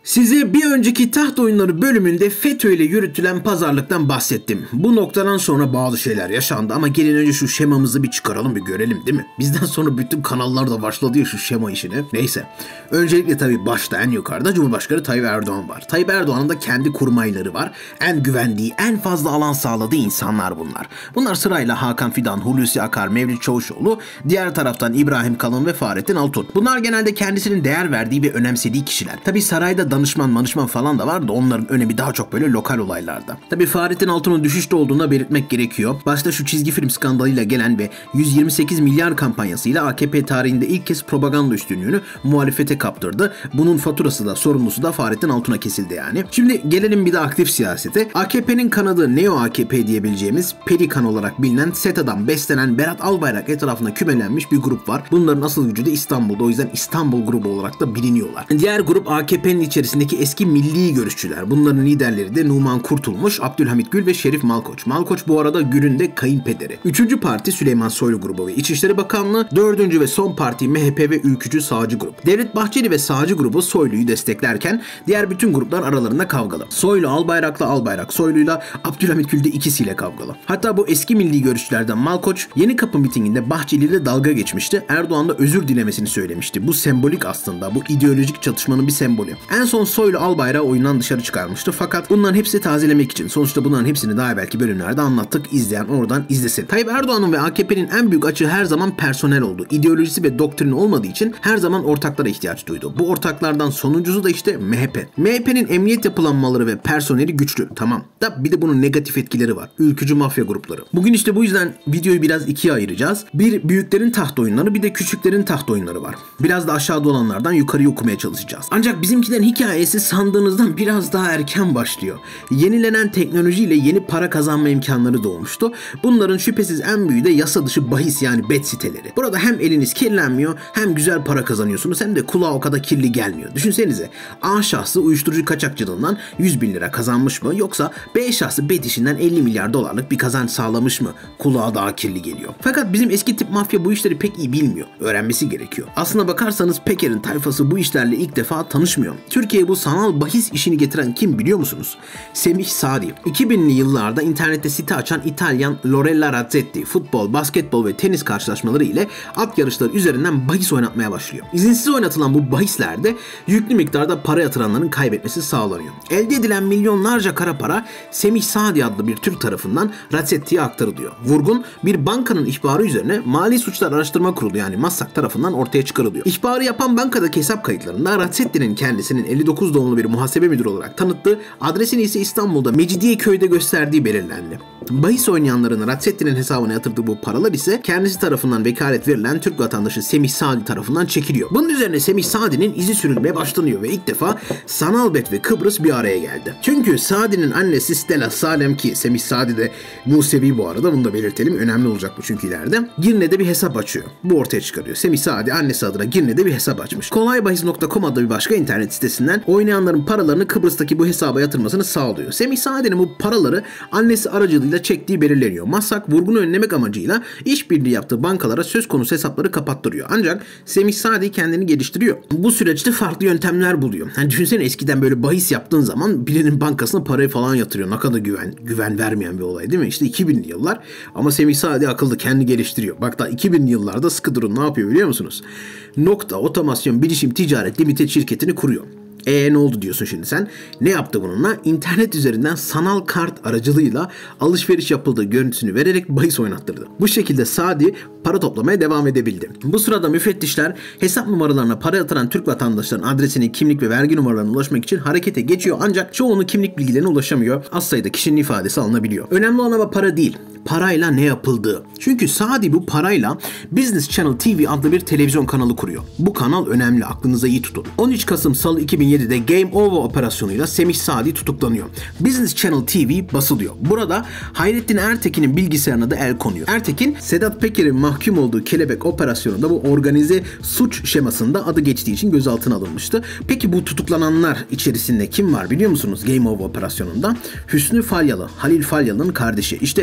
Size bir önceki taht oyunları bölümünde FETÖ ile yürütülen pazarlıktan bahsettim. Bu noktadan sonra bazı şeyler yaşandı ama gelin önce şu şemamızı bir çıkaralım, bir görelim, değil mi? Bizden sonra bütün kanallar da başladı ya şu şema işine. Neyse. Öncelikle tabii başta en yukarıda Cumhurbaşkanı Tayyip Erdoğan var. Tayyip Erdoğan'ın da kendi kurmayları var. En güvendiği, en fazla alan sağladığı insanlar bunlar. Bunlar sırayla Hakan Fidan, Hulusi Akar, Mevlüt Çavuşoğlu, diğer taraftan İbrahim Kalın ve Fahrettin Altun. Bunlar genelde kendisinin değer verdiği ve önemsediği kişiler. Tabii sarayda danışman falan da var da onların önemi daha çok böyle lokal olaylarda. Tabii Fahrettin Altun'un düşüşte olduğunu belirtmek gerekiyor. Başta şu çizgi film skandalıyla gelen ve 128 milyar kampanyasıyla AKP tarihinde ilk kez propaganda üstünlüğünü muhalefete kaptırdı. Bunun faturası da sorumlusu da Fahrettin Altun'a kesildi yani. Şimdi gelelim bir de aktif siyasete. AKP'nin kanadı Neo AKP diyebileceğimiz Pelikan olarak bilinen SETA'dan beslenen Berat Albayrak etrafında kümelenmiş bir grup var. Bunların asıl gücü de İstanbul'da. O yüzden İstanbul grubu olarak da biliniyorlar. Diğer grup AKP'nin içerisindeki eski milli görüşçüler. Bunların liderleri de Numan Kurtulmuş, Abdülhamit Gül ve Şerif Malkoç. Malkoç bu arada Gül'ün de kayınpederi. Üçüncü parti Süleyman Soylu grubu ve İçişleri Bakanlığı. Dördüncü ve son parti MHP ve Ülkücü Sağcı grup. Devlet Bahçeli ve Sağcı grubu Soylu'yu desteklerken diğer bütün gruplar aralarında kavgalı. Soylu Albayrak'la, Albayrak Soylu'yla, Abdülhamit Gül de ikisiyle kavgalı. Hatta bu eski milli görüşçülerden Malkoç Yenikapı mitinginde Bahçeli ile dalga geçmişti. Erdoğan da özür dilemesini söylemişti. Bu sembolik aslında. Bu ideolojik çatışmanın bir sembolü. En son Soylu Albayrak'ı oyundan dışarı çıkarmıştı. Fakat bunların hepsi tazelemek için. Sonuçta bunların hepsini daha belki bölümlerde anlattık. İzleyen oradan izlesin. Tayyip Erdoğan'ın ve AKP'nin en büyük açığı her zaman personel oldu. İdeolojisi ve doktrini olmadığı için her zaman ortaklara ihtiyaç duydu. Bu ortaklardan sonuncusu da işte MHP. MHP'nin emniyet yapılanmaları ve personeli güçlü. Tamam. Da bir de bunun negatif etkileri var. Ülkücü mafya grupları. Bugün işte bu yüzden videoyu biraz ikiye ayıracağız. Bir büyüklerin taht oyunları, bir de küçüklerin taht oyunları var. Biraz da aşağıda olanlardan yukarıya okumaya çalışacağız. Ancak bizimkilerin hikayesi sandığınızdan biraz daha erken başlıyor. Yenilenen teknolojiyle yeni para kazanma imkanları doğmuştu. Bunların şüphesiz en büyüğü de yasa dışı bahis yani bet siteleri. Burada hem eliniz kirlenmiyor hem güzel para kazanıyorsunuz hem de kulağa o kadar kirli gelmiyor. Düşünsenize A şahsı uyuşturucu kaçakçılığından 100 bin lira kazanmış mı yoksa B şahsı bet işinden 50 milyar dolarlık bir kazanç sağlamış mı? Kulağa daha kirli geliyor. Fakat bizim eski tip mafya bu işleri pek iyi bilmiyor. Öğrenmesi gerekiyor. Aslına bakarsanız Peker'in tayfası bu işlerle ilk defa tanışmıyor. Türkiye'ye bu sanal bahis işini getiren kim biliyor musunuz? Semih Sadi. 2000'li yıllarda internette site açan İtalyan Lorella Razzetti futbol, basketbol ve tenis karşılaşmaları ile at yarışları üzerinden bahis oynatmaya başlıyor. İzinsiz oynatılan bu bahislerde yüklü miktarda para yatıranların kaybetmesi sağlanıyor. Elde edilen milyonlarca kara para Semih Sadi adlı bir Türk tarafından Razzetti'ye aktarılıyor. Vurgun bir bankanın ihbarı üzerine Mali Suçlar Araştırma Kurulu yani MASSAK tarafından ortaya çıkarılıyor. İhbarı yapan bankadaki hesap kayıtlarında Razzetti'nin kendisinin 59 doğumlu bir muhasebe müdürü olarak tanıttığı, adresini ise İstanbul'da Mecidiyeköy'de gösterdiği belirlendi. Bahis oynayanların Razzetti'nin hesabına yatırdığı bu paralar ise kendisi tarafından vekalet verilen Türk vatandaşı Semih Sadi tarafından çekiliyor. Bunun üzerine Semih Sadi'nin izi sürülmeye başlanıyor ve ilk defa sanal bet ve Kıbrıs bir araya geldi. Çünkü Sadi'nin annesi Stella Salem ki Semih Sadi de Musevi bu arada bunu da belirtelim. Önemli olacak bu çünkü ileride. Girne'de bir hesap açıyor. Bu ortaya çıkarıyor. Semih Sadi annesi adına Girne'de bir hesap açmış. Kolaybahis.com adlı bir başka internet sitesinden oynayanların paralarını Kıbrıs'taki bu hesaba yatırmasını sağlıyor. Semih Sadi'nin bu paraları annesi aracılığıyla çektiği belirleniyor. MASSAK vurgunu önlemek amacıyla işbirliği yaptığı bankalara söz konusu hesapları kapattırıyor. Ancak Semih Sadi kendini geliştiriyor. Bu süreçte farklı yöntemler buluyor. Yani düşünsene eskiden böyle bahis yaptığın zaman birinin bankasına parayı falan yatırıyor. Ne kadar güven vermeyen bir olay değil mi? İşte 2000'li yıllar ama Semih Sadi akıllı kendini geliştiriyor. Bak da 2000'li yıllarda sıkı durun ne yapıyor biliyor musunuz? Nokta Otomasyon Bilişim Ticaret Limited şirketini kuruyor. Ne oldu diyorsun şimdi sen? Ne yaptı bununla? İnternet üzerinden sanal kart aracılığıyla alışveriş yapıldığı görüntüsünü vererek bahis oynattırdı. Bu şekilde Sadi para toplamaya devam edebildi. Bu sırada müfettişler hesap numaralarına para yatıran Türk vatandaşların adresini, kimlik ve vergi numaralarına ulaşmak için harekete geçiyor ancak çoğunun kimlik bilgilerine ulaşamıyor. Az sayıda kişinin ifadesi alınabiliyor. Önemli olan ama para değil. Parayla ne yapıldığı. Çünkü Sadi bu parayla Business Channel TV adlı bir televizyon kanalı kuruyor. Bu kanal önemli, aklınıza iyi tutun. 13 Kasım Salı 2007'de Game Over operasyonuyla Semih Sadi tutuklanıyor. Business Channel TV basılıyor. Burada Hayrettin Ertekin'in bilgisayarına da el konuyor. Ertekin, Sedat Peker'in mahkum olduğu Kelebek operasyonunda bu organize suç şemasında adı geçtiği için gözaltına alınmıştı. Peki bu tutuklananlar içerisinde kim var biliyor musunuz Game Over operasyonunda? Hüsnü Falyalı, Halil Falyalı'nın kardeşi. İşte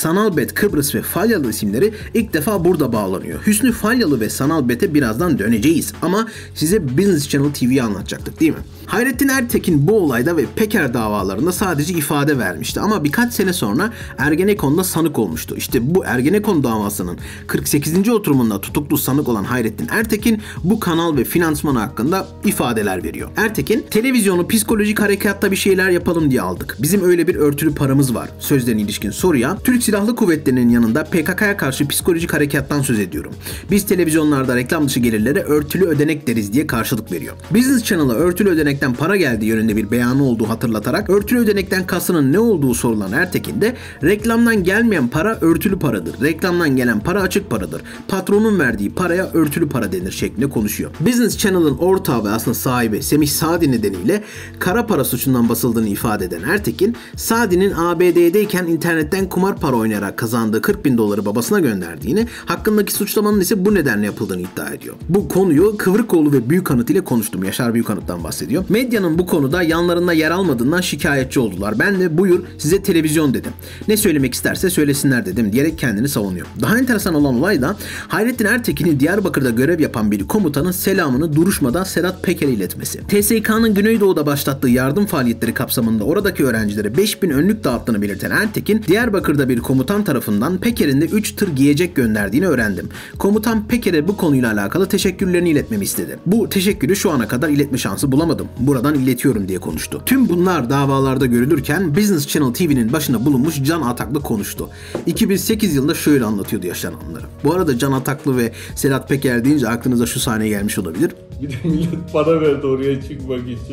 Sanalbet, Kıbrıs ve Falyalı isimleri ilk defa burada bağlanıyor. Hüsnü Falyalı ve Sanalbet'e birazdan döneceğiz ama size Business Channel TV'yi anlatacaktık değil mi? Hayrettin Ertekin bu olayda ve Peker davalarında sadece ifade vermişti ama birkaç sene sonra Ergenekon'da sanık olmuştu. İşte bu Ergenekon davasının 48. oturumunda tutuklu sanık olan Hayrettin Ertekin bu kanal ve finansmanı hakkında ifadeler veriyor. Ertekin, televizyonu psikolojik harekatta bir şeyler yapalım diye aldık. Bizim öyle bir örtülü paramız var. Sözlerine ilişkin soruya, Türk Silahlı Kuvvetleri'nin yanında PKK'ya karşı psikolojik harekattan söz ediyorum. Biz televizyonlarda reklam dışı gelirlere örtülü ödenek deriz diye karşılık veriyor. Business Channel'a örtülü ödenekten para geldiği yönünde bir beyanı olduğu hatırlatarak örtülü ödenekten kastının ne olduğu sorulan Ertekin de reklamdan gelmeyen para örtülü paradır. Reklamdan gelen para açık paradır. Patronun verdiği paraya örtülü para denir şeklinde konuşuyor. Business Channel'ın ortağı ve aslında sahibi Semih Sadi nedeniyle kara para suçundan basıldığını ifade eden Ertekin, Sadi'nin ABD'deyken internetten kumar para oynayarak kazandığı $40.000 babasına gönderdiğini, hakkındaki suçlamanın ise bu nedenle yapıldığını iddia ediyor. Bu konuyu Kıvrıkoğlu ve Büyükanıt ile konuştum. Yaşar Büyükanıt'tan bahsediyor. Medyanın bu konuda yanlarında yer almadığından şikayetçi oldular. Ben de buyur size televizyon dedim. Ne söylemek isterse söylesinler dedim diyerek kendini savunuyor. Daha enteresan olan olay da Hayrettin Ertekin'in Diyarbakır'da görev yapan bir komutanın selamını duruşmada Sedat Peker'e iletmesi. TSK'nın Güneydoğu'da başlattığı yardım faaliyetleri kapsamında oradaki öğrencilere 5000 önlük dağıttığını belirten Ertekin, Diyarbakır'da bir komutan tarafından Peker'in de 3 tır giyecek gönderdiğini öğrendim. Komutan Peker'e bu konuyla alakalı teşekkürlerini iletmemi istedi. Bu teşekkürü şu ana kadar iletme şansı bulamadım. Buradan iletiyorum diye konuştu. Tüm bunlar davalarda görülürken Business Channel TV'nin başına bulunmuş Can Ataklı konuştu. 2008 yılında şöyle anlatıyordu yaşananları. Bu arada Can Ataklı ve Sedat Peker deyince aklınıza şu sahne gelmiş olabilir. Bir de millet para verdi oraya çıkmak için.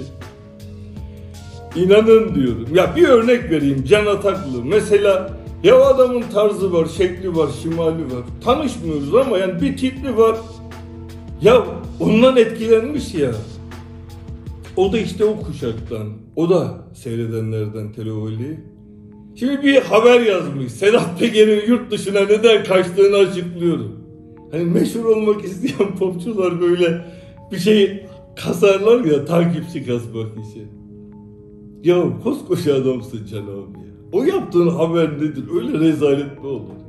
İnanın diyorum. Ya bir örnek vereyim Can Ataklı. Mesela ya adamın tarzı var, şekli var, şimali var. Tanışmıyoruz ama yani bir tipli var. Ya ondan etkilenmiş ya. O da işte o kuşaktan. O da seyredenlerden Teleoli'yi. Şimdi bir haber yazmış. Sedat Peker'in yurt dışına neden kaçtığını açıklıyorum. Hani meşhur olmak isteyen popçular böyle bir şey kasarlar ya, takipçi kasmak için. Ya koskoca adamsın Can abi ya. O yaptığın haber nedir? Öyle rezalet mi olur?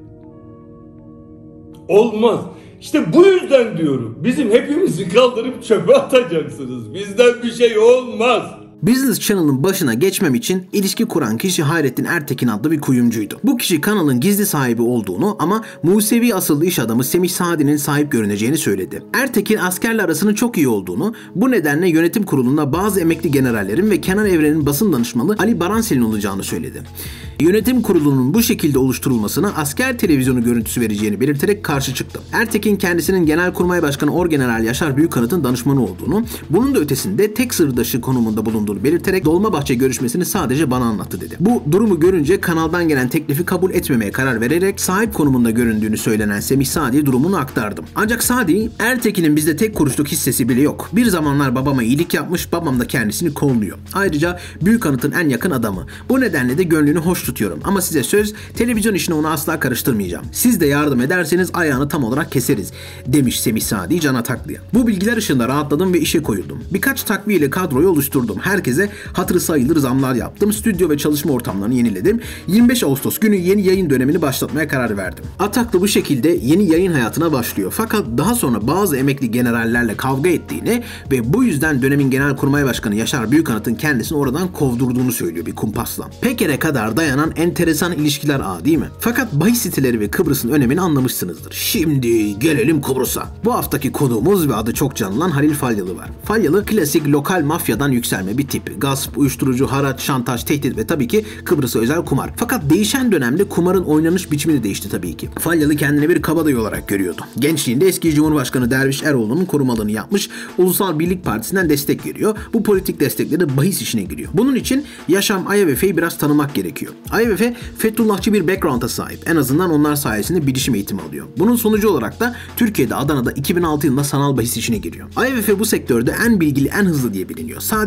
Olmaz. İşte bu yüzden diyorum. Bizim hepimizi kaldırıp çöpe atacaksınız. Bizden bir şey olmaz. Business Channel'ın başına geçmem için ilişki kuran kişi Hayrettin Ertekin adlı bir kuyumcuydu. Bu kişi kanalın gizli sahibi olduğunu ama Musevi asıllı iş adamı Semih Sadi'nin sahip görüneceğini söyledi. Ertekin askerle arasının çok iyi olduğunu, bu nedenle yönetim kurulunda bazı emekli generallerin ve Kenan Evren'in basın danışmanı Ali Baransel'in olacağını söyledi. Yönetim kurulunun bu şekilde oluşturulmasına asker televizyonu görüntüsü vereceğini belirterek karşı çıktı. Ertekin kendisinin Genelkurmay Başkanı Orgeneral Yaşar Büyükanıt'ın danışmanı olduğunu, bunun da ötesinde tek sırdaşı konumunda bulunduğunu belirterek Dolmabahçe görüşmesini sadece bana anlattı dedi. Bu durumu görünce kanaldan gelen teklifi kabul etmemeye karar vererek sahip konumunda göründüğünü söylenen Semih Sadi'ye durumunu aktardım. Ancak Sadi, Ertekin'in bizde tek kuruşluk hissesi bile yok. Bir zamanlar babama iyilik yapmış, babam da kendisini kolluyor. Ayrıca Büyükanıt'ın en yakın adamı. Bu nedenle de gönlünü hoş tutuyorum. Ama size söz, televizyon işine onu asla karıştırmayacağım. Siz de yardım ederseniz ayağını tam olarak keseriz, demiş Semih Sadi Can Ataklı'ya. Bu bilgiler ışığında rahatladım ve işe koyuldum. Birkaç takviyeyle kadroyu oluşturdum. Herkese hatırı sayılır zamlar yaptım. Stüdyo ve çalışma ortamlarını yeniledim. 25 Ağustos günü yeni yayın dönemini başlatmaya karar verdim. Ataklı bu şekilde yeni yayın hayatına başlıyor. Fakat daha sonra bazı emekli generallerle kavga ettiğini ve bu yüzden dönemin Genelkurmay Başkanı Yaşar Büyükanıt'ın kendisini oradan kovdurduğunu söylüyor bir kumpasla. Peker'e kadar dayanan enteresan ilişkiler ağı değil mi? Fakat bahis siteleri ve Kıbrıs'ın önemini anlamışsınızdır. Şimdi gelelim Kıbrıs'a. Bu haftaki konuğumuz ve adı çok canlanan Halil Falyalı var. Falyalı klasik lokal mafyadan yükselme bir tip. Gasp, uyuşturucu, haraç, şantaj, tehdit ve tabii ki Kıbrıs'a özel kumar. Fakat değişen dönemde kumarın oynanış biçimi de değişti tabii ki. Falyalı kendini bir kabadayı olarak görüyordu. Gençliğinde eski Cumhurbaşkanı Derviş Eroğlu'nun korumalığını yapmış, Ulusal Birlik Partisi'nden destek veriyor. Bu politik destekleri de bahis işine giriyor. Bunun için Yaşam Ayavefe'yi biraz tanımak gerekiyor. Ayevefe, Fethullahçı bir background'a sahip. En azından onlar sayesinde bilişim eğitimi alıyor. Bunun sonucu olarak da Türkiye'de Adana'da 2006 yılında sanal bahis işine giriyor. Ayevefe bu sektörde en bilgili, en hızlı diye biliniyor. Sadece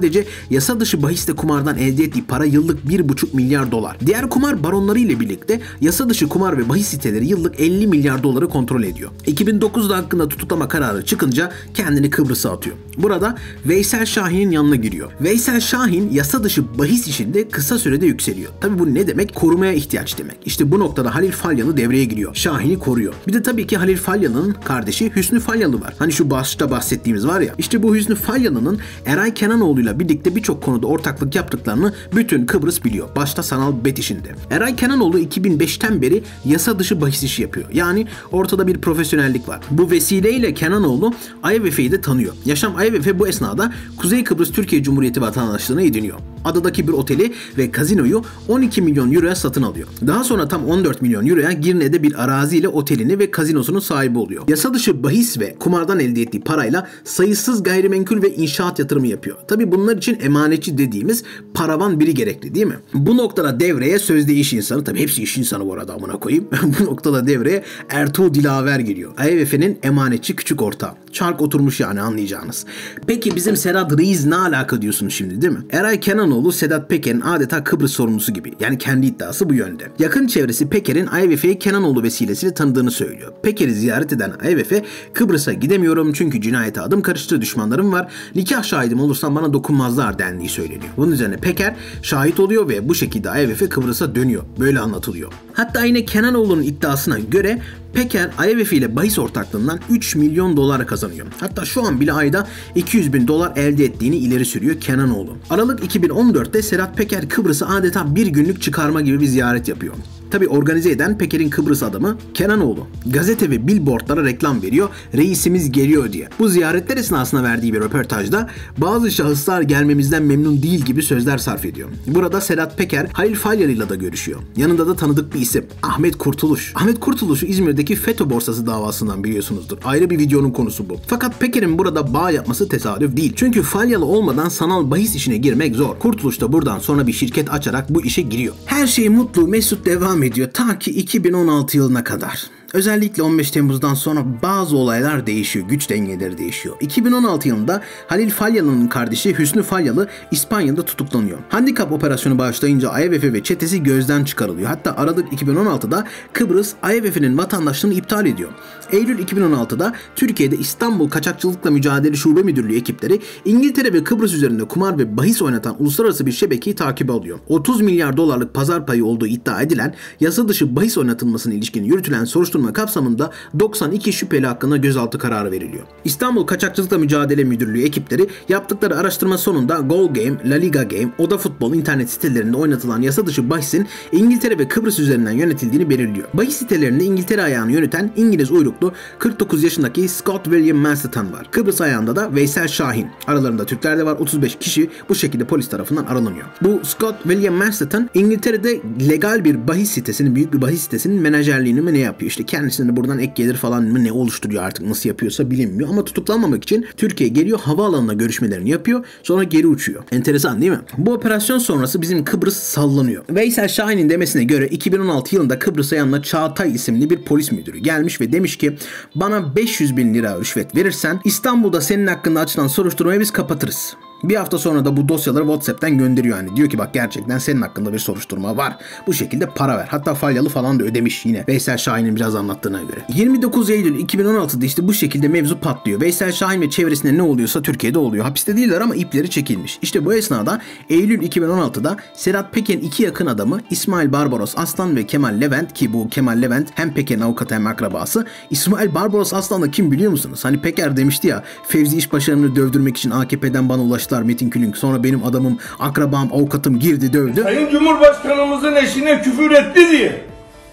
Yasa dışı bahisle kumardan elde ettiği para yıllık 1,5 milyar dolar. Diğer kumar baronları ile birlikte yasa dışı kumar ve bahis siteleri yıllık 50 milyar doları kontrol ediyor. 2009'da hakkında tutuklama kararı çıkınca kendini Kıbrıs'a atıyor. Burada Veysel Şahin'in yanına giriyor. Veysel Şahin yasa dışı bahis işinde kısa sürede yükseliyor. Tabi bu ne demek? Korumaya ihtiyaç demek. İşte bu noktada Halil Falyalı devreye giriyor. Şahin'i koruyor. Bir de tabii ki Halil Falyalı'nın kardeşi Hüsnü Falyalı var. Hani şu başta bahsettiğimiz var ya. İşte bu Hüsnü Falyalı'nın Eray Kenanoğlu'yla birlikte birçok konuda ortaklık yaptıklarını bütün Kıbrıs biliyor. Başta sanal bet işinde. Eray Kenanoğlu 2005'ten beri yasa dışı bahis işi yapıyor. Yani ortada bir profesyonellik var. Bu vesileyle Kenanoğlu IMF'yi de tanıyor. Yaşam IMF bu esnada Kuzey Kıbrıs Türkiye Cumhuriyeti vatandaşlığına ediniyor. Adadaki bir oteli ve kazinoyu 12 milyon euroya satın alıyor. Daha sonra tam 14 milyon euroya Girne'de bir araziyle otelini ve kazinosunun sahibi oluyor. Yasa dışı bahis ve kumardan elde ettiği parayla sayısız gayrimenkul ve inşaat yatırımı yapıyor. Tabi bunlar için emanetçi dediğimiz paravan biri gerekli değil mi? Bu noktada devreye sözde iş insanı, tabi hepsi iş insanı bu arada amına koyayım. Bu noktada devreye Ertuğ Dilaver giriyor. IMF'nin emanetçi küçük ortağı. Çark oturmuş yani, anlayacağınız. Peki bizim Sedat Reis ne alaka diyorsunuz şimdi değil mi? Eray Kenanoğlu Sedat Peker'in adeta Kıbrıs sorumlusu gibi. Yani kendi iddiası bu yönde. Yakın çevresi Peker'in IMF'yi Kenanoğlu vesilesiyle tanıdığını söylüyor. Peker'i ziyaret eden IMF, Kıbrıs'a gidemiyorum çünkü cinayete adım karıştı, düşmanlarım var. Nikah şahidim olursam bana dokunmazlar dendiği söyleniyor. Bunun üzerine Peker şahit oluyor ve bu şekilde IMF Kıbrıs'a dönüyor. Böyle anlatılıyor. Hatta yine Kenanoğlu'nun iddiasına göre Peker IMF ile bahis ortaklığından 3 milyon dolar kazanıyor. Hatta şu an bile ayda 200 bin dolar elde ettiğini ileri sürüyor Kenanoğlu. Aralık 2014'te Sedat Peker Kıbrıs'a adeta bir günlük çıkarma gibi bir ziyaret yapıyor. Tabi organize eden Peker'in Kıbrıs adamı Kenanoğlu. Gazete ve billboardlara reklam veriyor, reisimiz geliyor diye. Bu ziyaretler esnasında verdiği bir röportajda bazı şahıslar gelmemizden memnun değil gibi sözler sarf ediyor. Burada Sedat Peker Halil Falyalı'yla da görüşüyor. Yanında da tanıdık bir isim, Ahmet Kurtuluş. Ahmet Kurtuluş'u İzmir'deki FETÖ borsası davasından biliyorsunuzdur. Ayrı bir videonun konusu bu. Fakat Peker'in burada bağ yapması tesadüf değil. Çünkü Falyalı olmadan sanal bahis işine girmek zor. Kurtuluş da buradan sonra bir şirket açarak bu işe giriyor. Her şey mutlu, mesut devam ediyor ta ki 2016 yılına kadar. Özellikle 15 Temmuz'dan sonra bazı olaylar değişiyor, güç dengeleri değişiyor. 2016 yılında Halil Falyalı'nın kardeşi Hüsnü Falyalı İspanya'da tutuklanıyor. Handikap operasyonu başlayınca IMF ve çetesi gözden çıkarılıyor. Hatta Aralık 2016'da Kıbrıs IMF'nin vatandaşlığını iptal ediyor. Eylül 2016'da Türkiye'de İstanbul Kaçakçılıkla Mücadele Şube Müdürlüğü ekipleri İngiltere ve Kıbrıs üzerinde kumar ve bahis oynatan uluslararası bir şebekeyi takibe alıyor. 30 milyar dolarlık pazar payı olduğu iddia edilen yasa dışı bahis oynatılmasına ilişkin yürütülen soruşturma kapsamında 92 şüpheli hakkında gözaltı kararı veriliyor. İstanbul Kaçakçılıkla Mücadele Müdürlüğü ekipleri yaptıkları araştırma sonunda Gol Game, La Liga Game, Oda Futbol internet sitelerinde oynatılan yasa dışı bahisin İngiltere ve Kıbrıs üzerinden yönetildiğini belirliyor. Bahis sitelerinde İngiltere ayağını yöneten İngiliz uyruklu 49 yaşındaki Scott William Masterton var. Kıbrıs ayağında da Veysel Şahin. Aralarında Türkler de var. 35 kişi bu şekilde polis tarafından aranıyor. Bu Scott William Masterton İngiltere'de legal bir bahis sitesinin, büyük bir bahis sitesinin menajerliğini mi ne yapıyor? İşte kendisine buradan ek gelir falan mı ne oluşturuyor, artık nasıl yapıyorsa bilinmiyor. Ama tutuklanmamak için Türkiye'ye geliyor, havaalanına görüşmelerini yapıyor. Sonra geri uçuyor. Enteresan değil mi? Bu operasyon sonrası bizim Kıbrıs sallanıyor. Veysel Şahin'in demesine göre 2016 yılında Kıbrıs'a yanına Çağatay isimli bir polis müdürü gelmiş ve demiş ki bana 500 bin lira rüşvet verirsen İstanbul'da senin hakkında açılan soruşturmayı biz kapatırız. Bir hafta sonra da bu dosyaları WhatsApp'tan gönderiyor yani. Diyor ki bak gerçekten senin hakkında bir soruşturma var. Bu şekilde para ver. Hatta Falyalı falan da ödemiş yine. Veysel Şahin'in biraz anlattığına göre. 29 Eylül 2016'da işte bu şekilde mevzu patlıyor. Veysel Şahin ve çevresinde ne oluyorsa Türkiye'de oluyor. Hapiste değiller ama ipleri çekilmiş. İşte bu esnada Eylül 2016'da Sedat Peker'in iki yakın adamı İsmail Barbaros Aslan ve Kemal Levent, ki bu Kemal Levent hem Peker'in avukatı hem akrabası. İsmail Barbaros Aslan da kim biliyor musunuz? Hani Peker demişti ya, Fevzi İşbaşı'nı dövdürmek için AKP'den bana ulaştı Metin Külünk. Sonra benim adamım, akrabam, avukatım girdi dövdü. Sayın Cumhurbaşkanımızın eşine küfür etti diye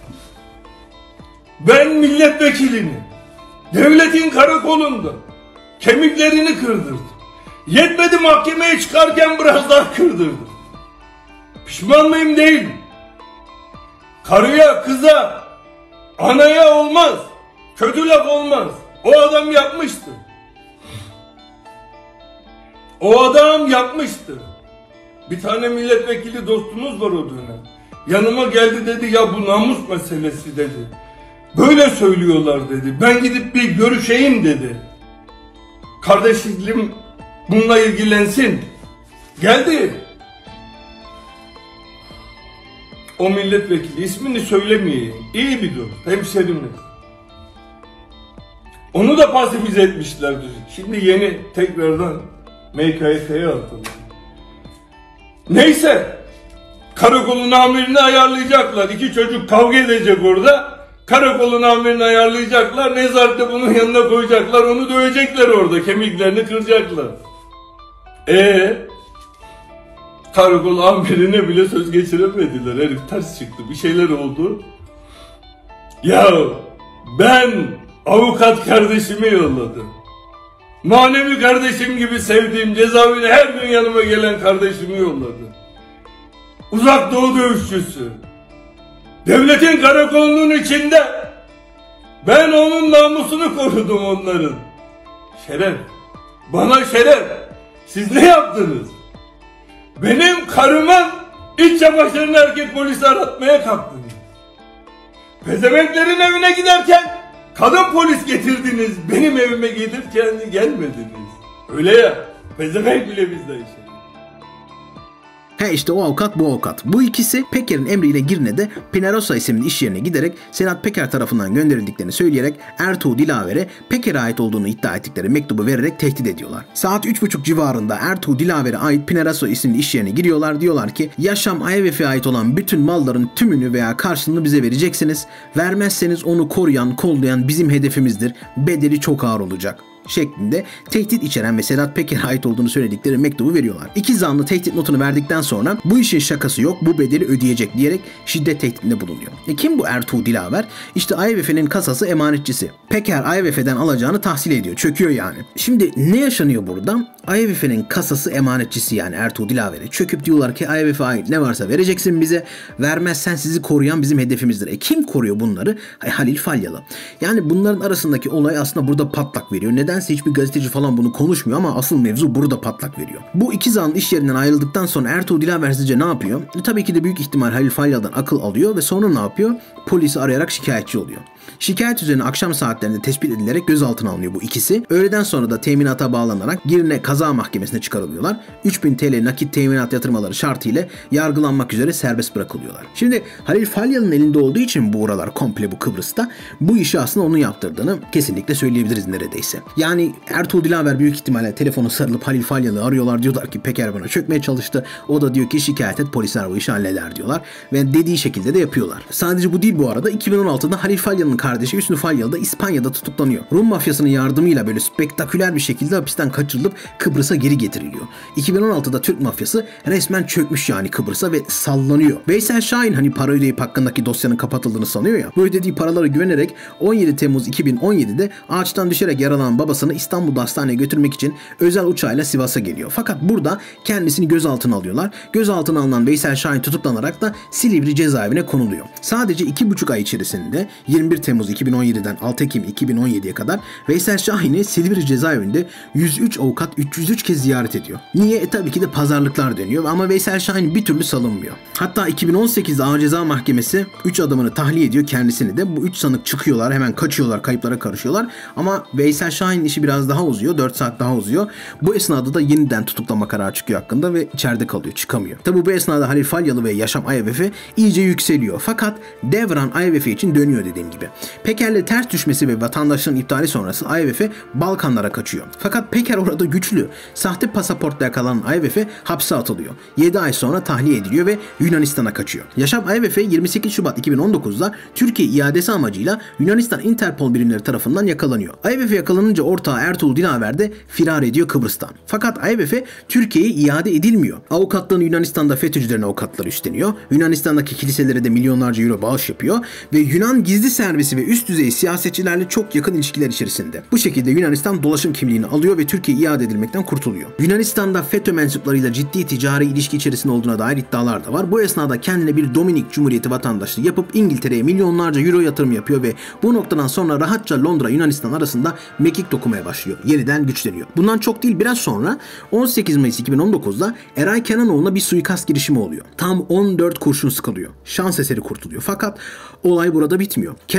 ben milletvekilini devletin karakolunda kemiklerini kırdırdım. Yetmedi mahkemeye çıkarken biraz daha kırdırdım. Pişman mıyım? Değil. Karıya, kıza, anaya olmaz. Kötü laf olmaz. O adam yapmıştı. O adam yapmıştı. Bir tane milletvekili dostumuz var o dönem. Yanıma geldi dedi ya bu namus meselesi dedi. Böyle söylüyorlar dedi. Ben gidip bir görüşeyim dedi. Kardeşim bununla ilgilensin. Geldi. O milletvekili, ismini söylemeyeyim, iyi bir dost, hemşerimiz. Onu da pasifize etmişlerdi. Şimdi yeni tekrardan MKYK'ye atıldı. Neyse, karakolun amirini ayarlayacaklar. İki çocuk kavga edecek orada. Karakolun amirini ayarlayacaklar. Nezarette bunun yanına koyacaklar. Onu dövecekler orada. Kemiklerini kıracaklar. Karakol amirine bile söz geçiremediler. Herif ters çıktı. Bir şeyler oldu. Ya ben avukat kardeşimi yolladım. Manevi kardeşim gibi sevdiğim, cezaevine her gün yanıma gelen kardeşimi yolladım. Uzak Doğu dövüşçüsü. Devletin karakolunun içinde. Ben onun namusunu korudum onların. Şeref. Bana şeref. Siz ne yaptınız? Benim karımın iç çamaşırını erkek polisi aratmaya kalktınız. Pezevenklerin evine giderken kadın polis getirdiniz. Benim evime gelirken gelmediniz. Öyle ya. Pezevenk bile bizde yaşıyor. İşte o avukat bu avukat. Bu ikisi Peker'in emriyle Girne'de Pinerosa isimli iş yerine giderek Sedat Peker tarafından gönderildiklerini söyleyerek Ertuğ Dilaver'e Peker'e ait olduğunu iddia ettikleri mektubu vererek tehdit ediyorlar. Saat 3.30 civarında Ertuğ Dilaver'e ait Pinerosa isimli iş yerine giriyorlar. Diyorlar ki Yaşam AYVF'ye ait olan bütün malların tümünü veya karşılığını bize vereceksiniz. Vermezseniz onu koruyan, kollayan bizim hedefimizdir. Bedeli çok ağır olacak şeklinde tehdit içeren ve Sedat Peker'e ait olduğunu söyledikleri mektubu veriyorlar. İki zanlı tehdit notunu verdikten sonra bu işin şakası yok, bu bedeli ödeyecek diyerek şiddet tehditinde bulunuyor. Kim bu Ertuğ Dilaver? İşte AYVF'nin kasası emanetçisi. Peker AYVF'den alacağını tahsil ediyor, çöküyor yani. Şimdi ne yaşanıyor burada? AYVF'nin kasası emanetçisi yani Ertuğ Dilaver'e çöküp diyorlar ki AYVF'e ait ne varsa vereceksin bize, vermezsen sizi koruyan bizim hedefimizdir. Kim koruyor bunları? Halil Falyalı. Yani bunların arasındaki olay aslında burada patlak veriyor. Nedense hiçbir gazeteci falan bunu konuşmuyor ama asıl mevzu burada patlak veriyor. Bu iki zanlı iş yerinden ayrıldıktan sonra Ertuğ Dilaver sizce ne yapıyor? Tabii ki de büyük ihtimal Halil Falyalı'dan akıl alıyor ve sonra ne yapıyor? Polisi arayarak şikayetçi oluyor. Şikayet üzerine akşam saatlerinde tespit edilerek gözaltına alınıyor bu ikisi. Öğleden sonra da teminata bağlanarak Girne Kaza Mahkemesi'ne çıkarılıyorlar. 3000 TL nakit teminat yatırmaları şartıyla yargılanmak üzere serbest bırakılıyorlar. Şimdi Halil Falyalı'nın elinde olduğu için bu oralar komple bu Kıbrıs'ta bu işi aslında onun yaptırdığını kesinlikle söyleyebiliriz neredeyse. Yani Ertuğ Dilaver büyük ihtimalle telefonu sarılıp Halil Falyalı'yı arıyorlar, diyorlar ki Peker bana çökmeye çalıştı. O da diyor ki şikayet et, polisler bu işi halleder diyorlar. Ve dediği şekilde de yapıyorlar. Sadece bu değil bu arada. 2016'da Halil Falyalı'nın kardeşi Hüsnü Falyalı da İspanya'da tutuklanıyor. Rum mafyasının yardımıyla böyle spektaküler bir şekilde hapisten kaçırılıp Kıbrıs'a geri getiriliyor. 2016'da Türk mafyası resmen çökmüş yani Kıbrıs'a ve sallanıyor. Veysel Şahin hani para ödeyip hakkındaki dosyanın kapatıldığını sanıyor ya. Bu ödediği paralara güvenerek 17 Temmuz 2017'de ağaçtan düşerek yaralanan babasını İstanbul'da hastaneye götürmek için özel uçağıyla Sivas'a geliyor. Fakat burada kendisini gözaltına alıyorlar. Gözaltına alınan Veysel Şahin tutuklanarak da Silivri cezaevine konuluyor. Sadece 2,5 ay içerisinde 21 Temmuz 2017'den 6 Ekim 2017'ye kadar Veysel Şahin'i Silivri cezaevinde 103 avukat 303 kez ziyaret ediyor. Niye? Tabii ki de pazarlıklar dönüyor ama Veysel Şahin bir türlü salınmıyor. Hatta 2018'de Ağır Ceza Mahkemesi 3 adamını tahliye ediyor, kendisini de. Bu 3 sanık çıkıyorlar, hemen kaçıyorlar, kayıplara karışıyorlar. Ama Veysel Şahin'in işi biraz daha uzuyor, 4 saat daha uzuyor. Bu esnada da yeniden tutuklama kararı çıkıyor hakkında ve içeride kalıyor, çıkamıyor. Tabii bu esnada Halil Falyalı ve Yaşam AYVF iyice yükseliyor. Fakat devran AYVF için dönüyor dediğim gibi. Peker'le ters düşmesi ve vatandaşlığın iptali sonrası AYVF Balkanlara kaçıyor. Fakat Peker orada güçlü. Sahte pasaportla yakalanan AYVF hapse atılıyor. 7 ay sonra tahliye ediliyor ve Yunanistan'a kaçıyor. Yaşam AYVF 28 Şubat 2019'da Türkiye iadesi amacıyla Yunanistan Interpol birimleri tarafından yakalanıyor. AYVF yakalanınca ortağı Ertuğ Dilaver de firar ediyor Kıbrıs'tan. Fakat AYVF Türkiye'ye iade edilmiyor. Avukatlığını Yunanistan'da FETÖ'cülerin avukatları üstleniyor. Yunanistan'daki kiliselere de milyonlarca euro bağış yapıyor ve Yunan gizli servisi ve üst düzey siyasetçilerle çok yakın ilişkiler içerisinde. Bu şekilde Yunanistan dolaşım kimliğini alıyor ve Türkiye iade edilmekten kurtuluyor. Yunanistan'da FETÖ mensuplarıyla ciddi ticari ilişki içerisinde olduğuna dair iddialar da var. Bu esnada kendine bir Dominik Cumhuriyeti vatandaşlığı yapıp İngiltere'ye milyonlarca euro yatırım yapıyor ve bu noktadan sonra rahatça Londra Yunanistan arasında mekik dokumaya başlıyor. Yeniden güçleniyor. Bundan çok değil biraz sonra 18 Mayıs 2019'da Eray Kenanoğlu'na bir suikast girişimi oluyor. Tam 14 kurşun sıkılıyor. Şans eseri kurtuluyor. Fakat olay burada bitmiyor. Kenanoğlu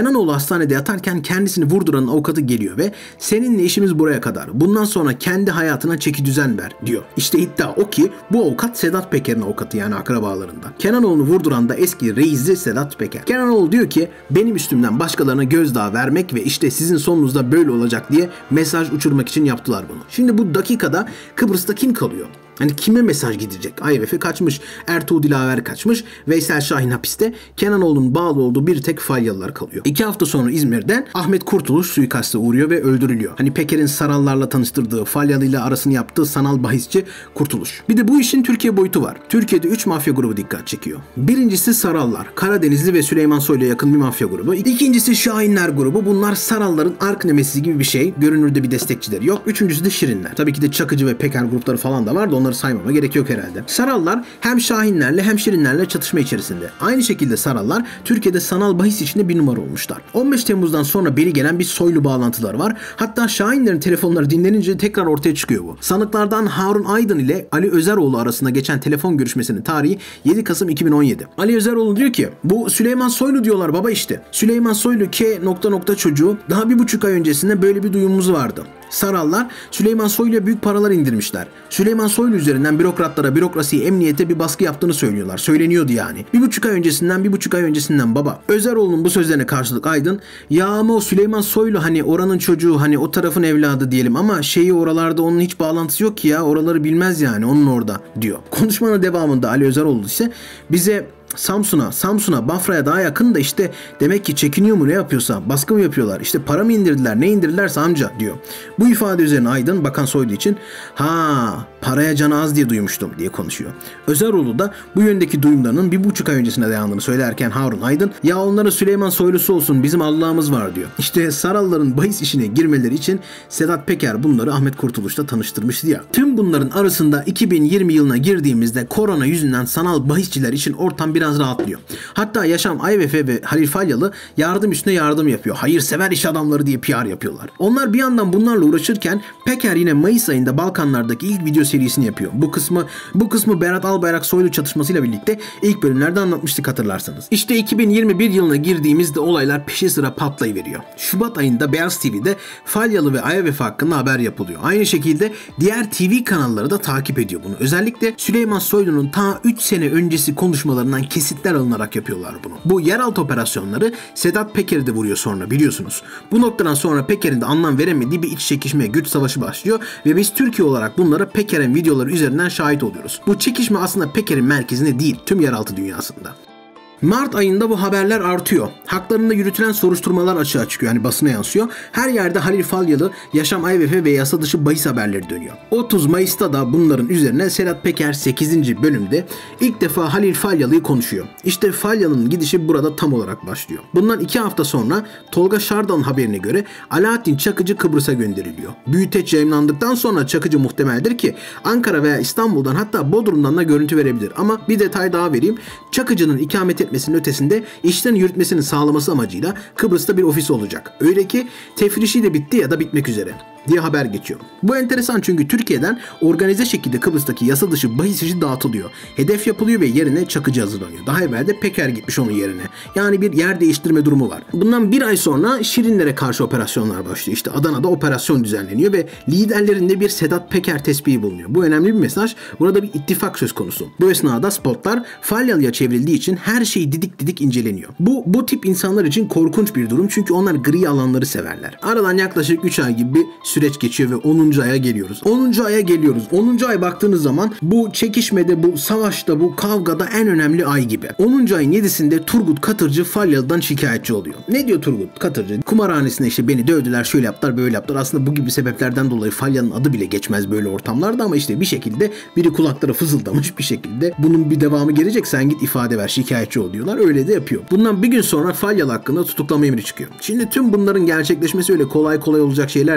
Kenanoğlu hastanede yatarken kendisini vurduranın avukatı geliyor ve seninle işimiz buraya kadar. Bundan sonra kendi hayatına çeki düzen ver diyor. İşte iddia o ki bu avukat Sedat Peker'in avukatı, yani akrabalarından. Kenanoğlu'nu vurduran da eski reisli Sedat Peker. Kenanoğlu diyor ki benim üstümden başkalarına gözdağı vermek ve işte sizin sonunuzda böyle olacak diye mesaj uçurmak için yaptılar bunu. Şimdi bu dakikada Kıbrıs'ta kim kalıyor? Hani kime mesaj gidecek? IMF kaçmış, Ertuğrul Dilaver kaçmış, Veysel Şahin hapiste, Kenanoğlu'nun bağlı olduğu bir tek Falyalılar kalıyor. 2 hafta sonra İzmir'de Ahmet Kurtuluş suikaste uğruyor ve öldürülüyor. Hani Peker'in Sarallarla tanıştırdığı, Falyalı ile arasını yaptığı sanal bahisçi Kurtuluş. Bir de bu işin Türkiye boyutu var. Türkiye'de 3 mafya grubu dikkat çekiyor. Birincisi Sarallar, Karadenizli ve Süleyman Soylu'ya yakın bir mafya grubu. İkincisi Şahinler grubu. Bunlar Saralların ark nemesisi gibi bir şey. Görünürde bir destekçileri yok. Üçüncüsü de Şirinler. Tabii ki de Çakıcı ve Peker grupları falan da var da onları saymama gerek yok herhalde. Sarallar hem Şahinlerle hem Şirinlerle çatışma içerisinde. Aynı şekilde Sarallar Türkiye'de sanal bahis içinde bir numara olmuşlar. 15 Temmuz'dan sonra beri gelen bir Soylu bağlantıları var. Hatta Şahinlerin telefonları dinlenince tekrar ortaya çıkıyor bu. Sanıklardan Harun Aydın ile Ali Özeroğlu arasında geçen telefon görüşmesinin tarihi 7 Kasım 2017. Ali Özeroğlu diyor ki bu Süleyman Soylu diyorlar baba işte. Süleyman Soylu çocuğu daha 1,5 ay öncesinde böyle bir duyumumuz vardı. Sarallar Süleyman Soylu'ya büyük paralar indirmişler. Süleyman Soylu üzerinden bürokratlara, bürokrasiye, emniyete bir baskı yaptığını söylüyorlar. Söyleniyordu yani. 1,5 ay öncesinden baba. Özeroğlu'nun bu sözlerine karşılık Aydın, ya ama o Süleyman Soylu hani oranın çocuğu, hani o tarafın evladı diyelim ama oralarda onun hiç bağlantısı yok ki ya, oraları bilmez yani, onun orada diyor. Konuşmanın devamında Ali Özeroğlu ise bize Samsun'a, Bafra'ya daha yakın da işte demek ki çekiniyor mu ne yapıyorsa, baskı mı yapıyorlar, işte para mı indirdiler, ne indirdilerse amca diyor. Bu ifade üzerine Aydın Bakan Soylu için paraya canı az diye duymuştum diye konuşuyor. Özeroğlu da bu yöndeki duyumlarının 1,5 ay öncesine dayandığını söylerken Harun Aydın ya onlara Süleyman Soylusu olsun bizim Allah'ımız var diyor. İşte Saralların bahis işine girmeleri için Sedat Peker bunları Ahmet Kurtuluş'la tanıştırmıştı ya. Tüm bunların arasında 2020 yılına girdiğimizde korona yüzünden sanal bahisçiler için ortam biraz rahatlıyor. Hatta Yaşam Ayvefe ve Halil Falyalı yardım üstüne yardım yapıyor. Hayırsever iş adamları diye PR yapıyorlar. Onlar bir yandan bunlarla uğraşırken Peker yine Mayıs ayında Balkanlardaki ilk video serisini yapıyor. Bu kısmı Berat Albayrak Soylu çatışmasıyla birlikte ilk bölümlerde anlatmıştık hatırlarsanız. İşte 2021 yılına girdiğimizde olaylar peşi sıra patlayıveriyor. Şubat ayında Beyaz TV'de Falyalı ve Ayvefe hakkında haber yapılıyor. Aynı şekilde diğer TV kanalları da takip ediyor bunu. Özellikle Süleyman Soylu'nun ta 3 sene öncesi konuşmalarından kesitler alınarak yapıyorlar bunu. Bu yeraltı operasyonları Sedat Peker'i de vuruyor sonra biliyorsunuz. Bu noktadan sonra Peker'in de anlam veremediği bir iç çekişme, güç savaşı başlıyor ve biz Türkiye olarak bunlara Peker'in videoları üzerinden şahit oluyoruz. Bu çekişme aslında Peker'in merkezinde değil, tüm yeraltı dünyasında. Mart ayında bu haberler artıyor. Haklarında yürütülen soruşturmalar açığa çıkıyor. Yani basına yansıyor. Her yerde Halil Falyalı, Yaşam Ayvefe ve yasa dışı bahis haberleri dönüyor. 30 Mayıs'ta da bunların üzerine Sedat Peker 8. bölümde ilk defa Halil Falyalı'yı konuşuyor. İşte Falyalı'nın gidişi burada tam olarak başlıyor. Bundan 2 hafta sonra Tolga Şardan haberine göre Alaaddin Çakıcı Kıbrıs'a gönderiliyor. Büyüteç yayınlandıktan sonra Çakıcı muhtemeldir ki Ankara veya İstanbul'dan hatta Bodrum'dan da görüntü verebilir. Ama bir detay daha vereyim. Çakıcı'nın ikamet etmesinin ötesinde işlerini yürütmesini sağlaması amacıyla Kıbrıs'ta bir ofis olacak. Öyle ki tefrişi de bitti ya da bitmek üzere diye haber geçiyor. Bu enteresan çünkü Türkiye'den organize şekilde Kıbrıs'taki yasa dışı bahis işi dağıtılıyor. Hedef yapılıyor ve yerine Çakıcı hazırlanıyor. Daha evvel de Peker gitmiş onun yerine. Yani bir yer değiştirme durumu var. Bundan bir ay sonra Şirinlere karşı operasyonlar başlıyor. İşte Adana'da operasyon düzenleniyor ve liderlerinde bir Sedat Peker tespihi bulunuyor. Bu önemli bir mesaj. Burada bir ittifak söz konusu. Bu esnada spotlar Falyalı'ya çevrildiği için her şey didik didik inceleniyor. Bu tip insanlar için korkunç bir durum çünkü onlar gri alanları severler. Aradan yaklaşık 3 ay gibi bir süreç geçiyor ve 10. aya geliyoruz. 10. ay baktığınız zaman bu çekişmede, bu savaşta, bu kavgada en önemli ay gibi. 10. ayın 7'sinde Turgut Katırcı Falyalı'dan şikayetçi oluyor. Ne diyor Turgut Katırcı? Kumarhanesinde işte beni dövdüler, şöyle yaptılar, böyle yaptılar. Aslında bu gibi sebeplerden dolayı Falyalı'nın adı bile geçmez böyle ortamlarda ama işte bir şekilde biri kulaklara fızıldamış, bir şekilde bunun bir devamı gelecek, sen git ifade ver, şikayetçi ol diyorlar. Öyle de yapıyor. Bundan bir gün sonra Falyalı hakkında tutuklama emri çıkıyor. Şimdi tüm bunların gerçekleşmesi öyle kolay kolay olacak şeyler değil Kıbrıs'ta.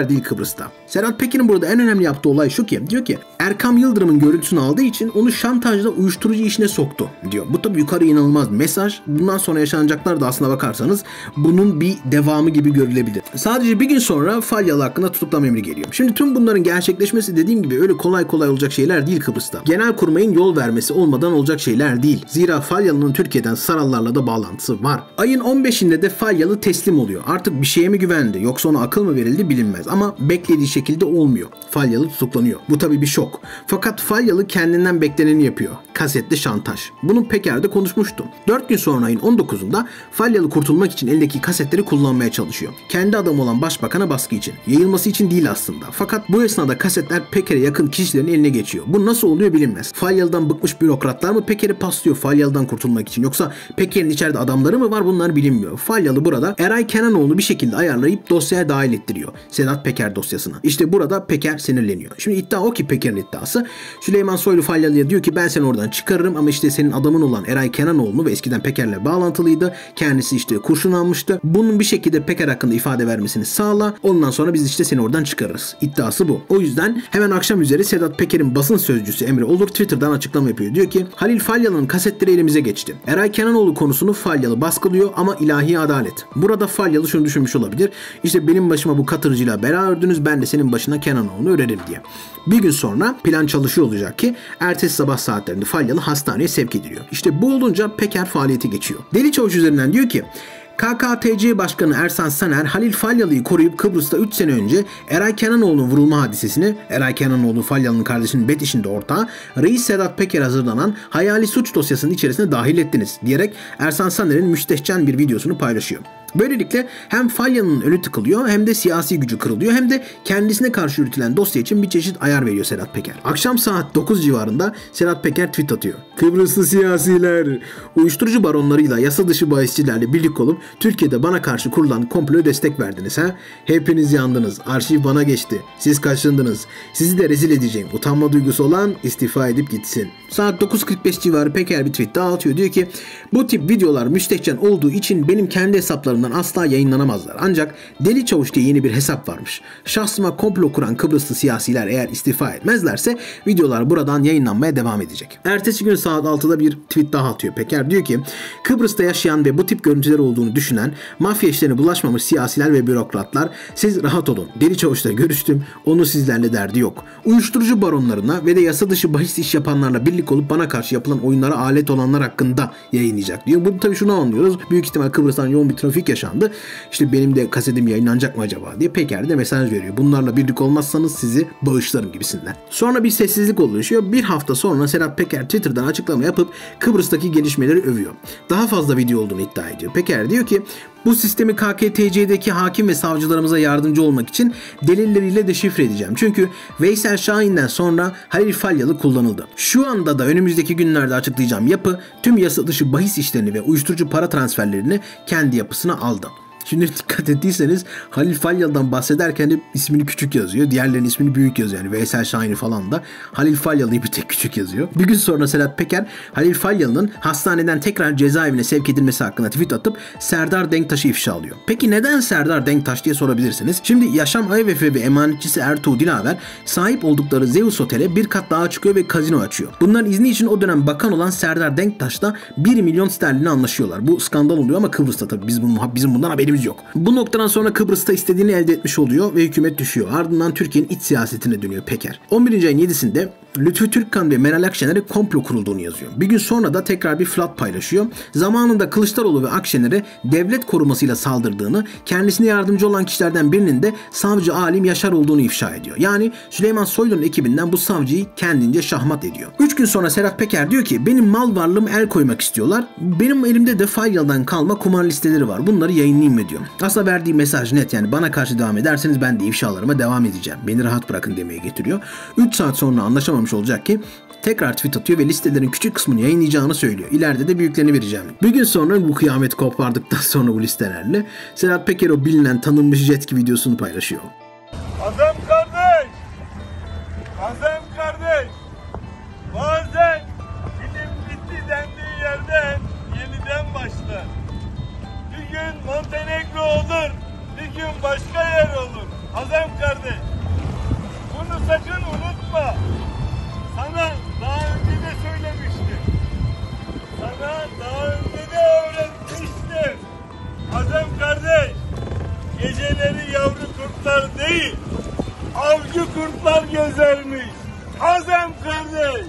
Kıbrıs'ta. Sedat Peker'in burada en önemli yaptığı olay şu ki, diyor ki Erkam Yıldırım'ın görüntüsünü aldığı için onu şantajla uyuşturucu işine soktu diyor. Bu tabii yukarı inanılmaz bir mesaj. Bundan sonra yaşanacaklar da aslına bakarsanız bunun bir devamı gibi görülebilir. Sadece bir gün sonra Falyalı hakkında tutuklama emri geliyor. Şimdi tüm bunların gerçekleşmesi dediğim gibi öyle kolay kolay olacak şeyler değil Kıbrıs'ta. Genelkurmay'ın yol vermesi olmadan olacak şeyler değil. Zira Falyalı'nın Türkiye'den Sarallarla da bağlantısı var. Ayın 15'inde de Falyalı teslim oluyor. Artık bir şeye mi güvendi yoksa ona akıl mı verildi bilinmez ama beklediği şekilde olmuyor. Falyalı tutuklanıyor. Bu tabii bir şok. Fakat Falyalı kendinden bekleneni yapıyor. Kasetli şantaj. Bunu Peker'de konuşmuştum. 4 gün sonra ayın 19'unda Falyalı kurtulmak için elindeki kasetleri kullanmaya çalışıyor. Kendi adamı olan başbakana baskı için. Yayılması için değil aslında. Fakat bu esnada kasetler Peker'e yakın kişilerin eline geçiyor. Bu nasıl oluyor bilinmez. Falyalı'dan bıkmış bürokratlar mı Peker'i paslıyor Falyalı'dan kurtulmak için? Yoksa Peker'in içeride adamları mı var? Bunlar bilinmiyor. Falyalı burada Eray Kenanoğlu'nu bir şekilde ayarlayıp dosyaya dahil ettiriyor. Sedat Peker dosyasına. İşte burada Peker sinirleniyor. Şimdi iddia o ki Peker'in iddiası. Süleyman Soylu Falyalı'ya diyor ki ben seni oradan çıkarırım ama işte senin adamın olan Eray Kenanoğlu'nu ve eskiden Peker'le bağlantılıydı. Kendisi işte kurşun almıştı. Bunun bir şekilde Peker hakkında ifade vermesini sağla. Ondan sonra biz işte seni oradan çıkarırız. İddiası bu. O yüzden hemen akşam üzeri Sedat Peker'in basın sözcüsü Emre Olur Twitter'dan açıklama yapıyor. Diyor ki Halil Falyalı'nın kasetleri elimize geçti. Eray Kenanoğlu konusunu Falyalı baskılıyor ama ilahi adalet. Burada Falyalı şunu düşünmüş olabilir. İşte benim başıma bu katırcıyla bela ördünüz, ben de senin başına Kenanoğlu'nu örerim diye. Bir gün sonra plan çalışıyor olacak ki ertesi sabah saatlerinde Falyalı hastaneye sevk ediliyor. İşte bu olunca Peker faaliyete geçiyor. Deli Çavuş üzerinden diyor ki KKTC Başkanı Ersan Saner, Halil Falyalı'yı koruyup Kıbrıs'ta 3 sene önce Eray Kenanoğlu'nun vurulma hadisesini, Eray Kenanoğlu Falyalı'nın kardeşinin bet işinde ortağı, Reis Sedat Peker hazırlanan hayali suç dosyasının içerisine dahil ettiniz diyerek Ersan Saner'in müstehcen bir videosunu paylaşıyor. Böylelikle hem Falyalı'nın önü tıkılıyor hem de siyasi gücü kırılıyor hem de kendisine karşı yürütülen dosya için bir çeşit ayar veriyor Sedat Peker. Akşam saat 9 civarında Sedat Peker tweet atıyor. Kıbrıslı siyasiler, uyuşturucu baronlarıyla yasa dışı bahisçilerle birlik olup Türkiye'de bana karşı kurulan komploya destek verdiniz ha? Hepiniz yandınız. Arşiv bana geçti. Siz kaçındınız. Sizi de rezil edeceğim. Utanma duygusu olan istifa edip gitsin. Saat 9.45 civarı Peker bir tweet daha atıyor. Diyor ki bu tip videolar müstehcen olduğu için benim kendi hesaplarımdan asla yayınlanamazlar. Ancak Deli Çavuş diye yeni bir hesap varmış. Şahsıma komplo kuran Kıbrıslı siyasiler eğer istifa etmezlerse videolar buradan yayınlanmaya devam edecek. Ertesi gün saat 6'da bir tweet daha atıyor Peker. Diyor ki Kıbrıs'ta yaşayan ve bu tip görüntüler olduğunu düşünen mafya işlerine bulaşmamış siyasiler ve bürokratlar siz rahat olun. Deli Çavuş'la görüştüm. Onun sizlerle derdi yok. Uyuşturucu baronlarına ve de yasa dışı bahis iş yapanlarla birlik olup bana karşı yapılan oyunlara alet olanlar hakkında yayınlayacak diyor. Bunu tabii şunu anlıyoruz. Büyük ihtimal Kıbrıs'tan yoğun bir trafik yaşandı. İşte benim de kasetim yayınlanacak mı acaba diye Peker de mesaj veriyor. Bunlarla birlik olmazsanız sizi bağışlarım gibisinden. Sonra bir sessizlik oluşuyor. Bir hafta sonra Sedat Peker Twitter'dan açıklama yapıp Kıbrıs'taki gelişmeleri övüyor. Daha fazla video olduğunu iddia ediyor. Peker diyor ki bu sistemi KKTC'deki hakim ve savcılarımıza yardımcı olmak için delilleriyle deşifre edeceğim. Çünkü Veysel Şahin'den sonra Halil Falyalı kullanıldı. Şu anda da önümüzdeki günlerde açıklayacağım yapı tüm yasa dışı bahis işlerini ve uyuşturucu para transferlerini kendi yapısına aldı. Şimdi dikkat ettiyseniz Halil Falyalı'dan bahsederken de ismini küçük yazıyor. Diğerlerinin ismini büyük yazıyor. Yani Veysel Şahin'i falan da Halil Falyalı'yı bir tek küçük yazıyor. Bir gün sonra Sedat Peker Halil Falyalı'nın hastaneden tekrar cezaevine sevk edilmesi hakkında tweet atıp Serdar Denktaş'ı ifşa alıyor. Peki neden Serdar Denktaş diye sorabilirsiniz. Şimdi Yaşam Ayvef ve emanetçisi Ertuğ Dilaver sahip oldukları Zeus Otel'e bir kat daha çıkıyor ve kazino açıyor. Bunların izni için o dönem bakan olan Serdar Denktaş'la 1 milyon sterline anlaşıyorlar. Bu skandal oluyor ama Kıbrıs'ta tabii bizim bundan haberimiz yok. Bu noktadan sonra Kıbrıs'ta istediğini elde etmiş oluyor ve hükümet düşüyor. Ardından Türkiye'nin iç siyasetine dönüyor Peker. 11. ayın 7'sinde Lütfü Türkkan ve Meral Akşener'e komplo kurulduğunu yazıyor. Bir gün sonra da tekrar bir flat paylaşıyor. Zamanında Kılıçdaroğlu ve Akşener'e devlet korumasıyla saldırdığını, kendisine yardımcı olan kişilerden birinin de savcı Alim Yaşar olduğunu ifşa ediyor. Yani Süleyman Soylu'nun ekibinden bu savcıyı kendince şahmat ediyor. 3 gün sonra Sedat Peker diyor ki benim mal varlığım el koymak istiyorlar. Benim elimde de Falyalı'dan kalma kumar listeleri var. Bunları yayınlayayım mı diyor. Aslında verdiği mesaj net, yani bana karşı devam ederseniz ben de ifşalarıma devam edeceğim. Beni rahat bırakın demeye getiriyor. 3 saat sonra anlaşamamış olacak ki tekrar tweet atıyor ve listelerin küçük kısmını yayınlayacağını söylüyor. İleride de büyüklerini vereceğim. Bir gün sonra bu kıyamet kopardıktan sonra bu listelerle Sedat Peker o bilinen tanınmış jetski videosunu paylaşıyor. Azem kardeş! Azem kardeş! Bazen bilim bitti dendiği yerden yeniden başlar. Bir gün Montenegro olur, bir gün başka yer olur. Azem kardeş! özermiş. Azem kardeş.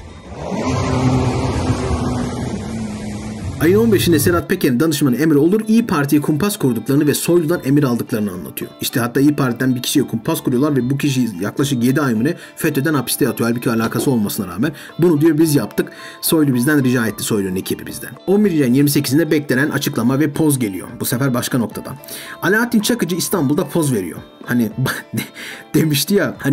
Ayın 15'inde Sedat Peker'in danışmanı Emre Olur İyi Parti'ye kumpas kurduklarını ve Soylu'dan emir aldıklarını anlatıyor. İşte hatta İyi Parti'den bir kişiye kumpas kuruyorlar ve bu kişi yaklaşık 7 ay mı ne FETÖ'den hapiste yatıyor. Halbuki alakası olmasına rağmen bunu diyor biz yaptık. Soylu bizden rica etti, Soylu'nun ekibi bizden. 11. ayın 28'inde beklenen açıklama ve poz geliyor. Bu sefer başka noktadan. Alaaddin Çakıcı İstanbul'da poz veriyor. Hani denmişti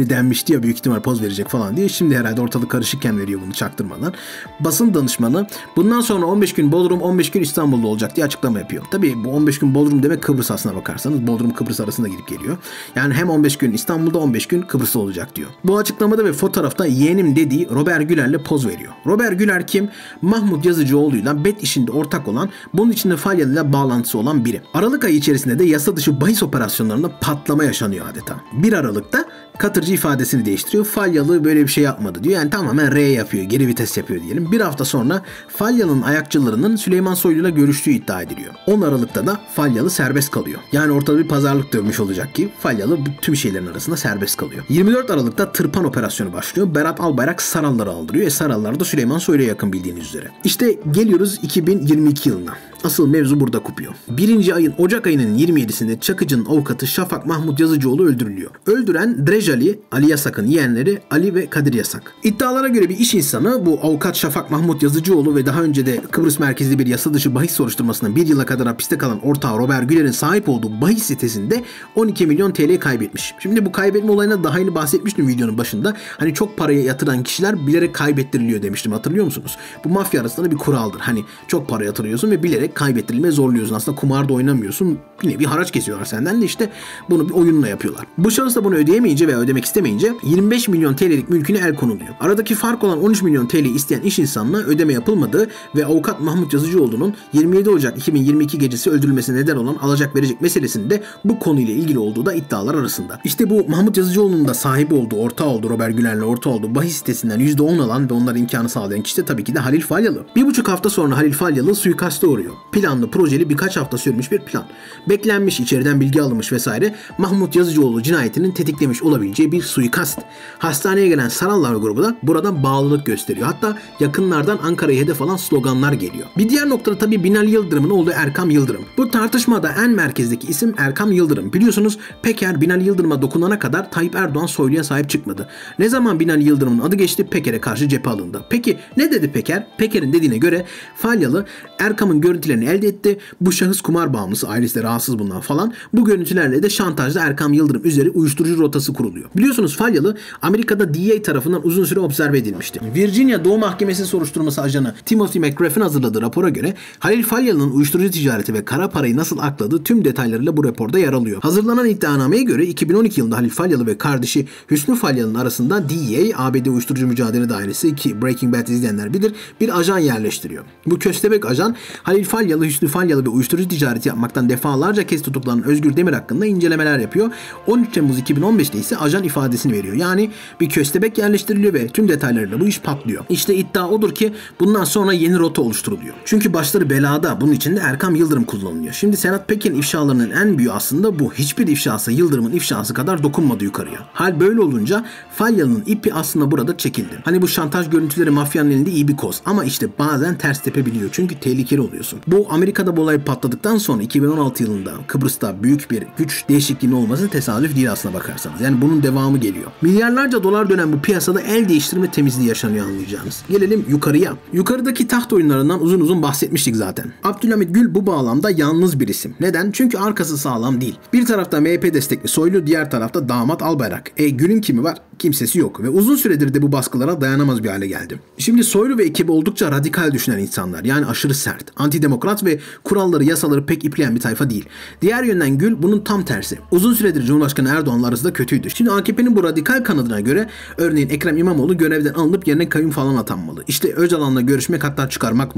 ya büyük ihtimal poz verecek falan diye. Şimdi herhalde ortalık karışıkken veriyor bunu çaktırmadan. Basın danışmanı bundan sonra 15 gün Bodrum 15 gün İstanbul'da olacak diye açıklama yapıyor. Tabii bu 15 gün Bodrum demek Kıbrıs aslına bakarsanız. Bodrum Kıbrıs arasında gidip geliyor. Yani hem 15 gün İstanbul'da 15 gün Kıbrıs'ta olacak diyor. Bu açıklamada ve fotoğrafta yeğenim dediği Robert Güler'le poz veriyor. Robert Güler kim? Mahmut Yazıcıoğlu'yla bet işinde ortak olan, bunun içinde Falyalı'yla bağlantısı olan biri. Aralık ayı içerisinde de yasa dışı bahis operasyonlarında patlama yaşanıyor adeta. 1 Aralık'ta Katırcı ifadesini değiştiriyor. Falyalı böyle bir şey yapmadı diyor. Yani tamamen R yapıyor, geri vites yapıyor diyelim. Bir hafta sonra Falyalı'nın ayakçılarının Süleyman Soylu'yla görüştüğü iddia ediliyor. 10 Aralık'ta da Falyalı serbest kalıyor. Yani ortada bir pazarlık dönmüş olacak ki Falyalı tüm şeylerin arasında serbest kalıyor. 24 Aralık'ta Tırpan operasyonu başlıyor. Berat Albayrak Saralları aldırıyor. Sarallar da Süleyman Soylu'ya yakın bildiğiniz üzere. İşte geliyoruz 2022 yılına. Asıl mevzu burada kopuyor. 1. ayın Ocak ayının 27'sinde Çakıcı'nın avukatı Şafak Mahmut Yazıcıoğlu öldürülüyor. Öldüren Drej Ali Yasak'ın yeğenleri Ali ve Kadir Yasak. İddialara göre bir iş insanı bu avukat Şafak Mahmut Yazıcıoğlu ve daha önce de Kıbrıs merkezli bir yasa dışı bahis soruşturmasında 1 yıla kadar hapiste kalan ortağı Robert Güler'in sahip olduğu bahis sitesinde 12 milyon TL kaybetmiş. Şimdi bu kaybetme olayına daha yeni bahsetmiştim videonun başında. Hani çok paraya yatıran kişiler bilerek kaybettiriliyor demiştim, hatırlıyor musunuz? Bu mafya arasında bir kuraldır. Hani çok para yatırıyorsun ve bilerek kaybettirilmeye zorluyorsun. Aslında kumarda oynamıyorsun. Bir nevi haraç kesiyorlar senden de işte bunu bir oyunla yapıyorlar. Bu şahıs da bunu ödeyemeyince veya ödemek istemeyince 25 milyon TL'lik mülküne el konuluyor. Aradaki fark olan 13 milyon TL isteyen iş insanına ödeme yapılmadığı ve avukat Mahmut Yazıcıoğlu'nun 27 Ocak 2022 gecesi öldürülmesine neden olan alacak verecek meselesinde bu konuyla ilgili olduğu da iddialar arasında. İşte bu Mahmut Yazıcıoğlu'nun da sahibi olduğu, ortağı olduğu, Robert Güler'le ortağı olduğu bahis sitesinden %10 alan ve onlara imkanı sağlayan kişi de tabii ki de Halil Falyalı. 1,5 hafta sonra Halil Falyalı suikaste uğruyor. Planlı, projeli, birkaç hafta sürmüş bir plan. Beklenmiş, içeriden bilgi alınmış vesaire. Mahmut Yazıcıoğlu cinayetinin tetiklemiş olabileceği bir suikast. Hastaneye gelen Sarallar grubu da burada bağlılık gösteriyor. Hatta yakınlardan Ankara'ya hedef alan sloganlar geliyor. Bir diğer noktada tabii Binali Yıldırım'ın olduğu Erkam Yıldırım. Bu tartışmada en merkezdeki isim Erkam Yıldırım. Biliyorsunuz Peker Binali Yıldırım'a dokunana kadar Tayyip Erdoğan Soylu'ya sahip çıkmadı. Ne zaman Binali Yıldırım'ın adı geçti Peker'e karşı cephe alındı. Peki ne dedi Peker? Peker'in dediğine göre Falyalı Erkam'ın görüntülerini elde etti. Bu şahıs kumar bağımlısı, ailesi de rahatsız bundan falan. Bu görüntülerle de şantajda Erkam Yıldırım üzeri uyuşturucu rotası kuruluyor. Biliyorsunuz Falyalı Amerika'da DEA tarafından uzun süre observe edilmişti. Virginia Doğu Mahkemesi soruşturması ajanı Timothy McGrath'in hazırladığı rapora göre Halil Falyalı'nın uyuşturucu ticareti ve kara parayı nasıl akladığı tüm detaylarıyla bu raporda yer alıyor. Hazırlanan iddianameye göre 2012 yılında Halil Falyalı ve kardeşi Hüsnü Falyalı'nın arasında DEA, ABD Uyuşturucu Mücadele Dairesi ki Breaking Bad izleyenler bilir, bir ajan yerleştiriyor. Bu köstebek ajan Halil Falyalı, Hüsnü Falyalı ve uyuşturucu ticareti yapmaktan defalarca kez tutuklanan Özgür Demir hakkında incelemeler yapıyor. 13 Temmuz 2015'te ise ajan ifadesini veriyor. Yani bir köstebek yerleştiriliyor ve tüm detaylarıyla bu iş patlıyor. İşte iddia odur ki bundan sonra yeni rota oluşturuluyor. Çünkü başları belada, bunun için de Erkam Yıldırım kullanılıyor. Şimdi Sedat Peker'in ifşalarının en büyüğü aslında bu. Hiçbir ifşası Yıldırım'ın ifşası kadar dokunmadı yukarıya. Hal böyle olunca Falyalı'nın ipi aslında burada çekildi. Hani bu şantaj görüntüleri mafyanın elinde iyi bir koz. Ama işte bazen ters tepebiliyor. Çünkü tehlikeli oluyorsun. Bu Amerika'da bu olay patladıktan sonra 2016 yılında Kıbrıs'ta büyük bir güç değişikliğinin olması tesadüf değil aslına bakarsanız. Yani bunun devamı geliyor. Milyarlarca dolar dönen bu piyasada el değiştirme temizliği yaşanıyor anlayacağınız. Gelelim yukarıya. Yukarıdaki taht oyunlarından uzun uzun bahsetmiştik zaten. Abdülhamit Gül bu bağlamda yalnız bir isim. Neden? Çünkü arkası sağlam değil. Bir tarafta MHP destekli Soylu, diğer tarafta damat Albayrak. Gül'ün kimi var? Kimsesi yok ve uzun süredir de bu baskılara dayanamaz bir hale geldi. Şimdi Soylu ve ekibi oldukça radikal düşünen insanlar. Yani aşırı sert, antidemokrat ve kuralları, yasaları pek ipleyen bir tayfa değil. Diğer yönden Gül bunun tam tersi. Uzun süredir Cumhurbaşkanı Erdoğan'la arasında kötüydü. Şimdi AKP'nin bu radikal kanadına göre örneğin Ekrem İmamoğlu görevden alınıp yerine kayyum falan atanmalı. İşte Öcalan'la görüşmek, hatta çıkarmak normal. Bu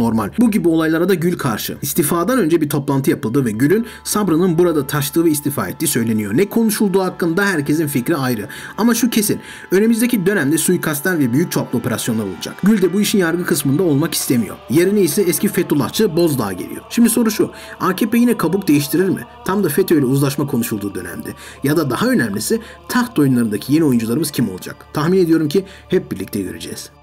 Bu gibi olaylara da Gül karşı. İstifadan önce bir toplantı yapıldı ve Gül'ün sabrının burada taştığı ve istifa ettiği söyleniyor. Ne konuşulduğu hakkında herkesin fikri ayrı. Ama şu kesin, önümüzdeki dönemde suikastlar ve büyük çaplı operasyonlar olacak. Gül de bu işin yargı kısmında olmak istemiyor. Yerine ise eski Fethullahçı Bozdağ geliyor. Şimdi soru şu, AKP yine kabuk değiştirir mi? Tam da FETÖ ile uzlaşma konuşulduğu dönemde. Ya da daha önemlisi taht oyunlarındaki yeni oyuncularımız kim olacak? Tahmin ediyorum ki hep birlikte göreceğiz.